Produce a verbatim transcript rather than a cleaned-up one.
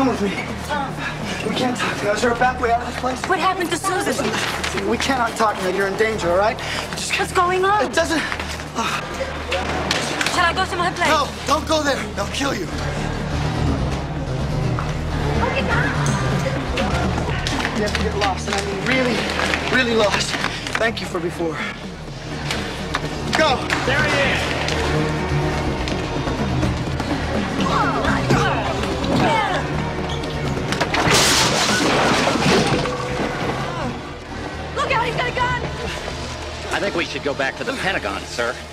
Come with me. We can't talk now. Is there a back way out of this place? What happened to Susan? Listen, we cannot talk now. You're in danger, all right? Just What's going on? It doesn't... Oh. Shall I go to my place? No, don't go there. They'll kill you. You have to get lost, and I mean really, really lost. Thank you for before. Go! There he is! Look out, he's got a gun! I think we should go back to the Pentagon, sir.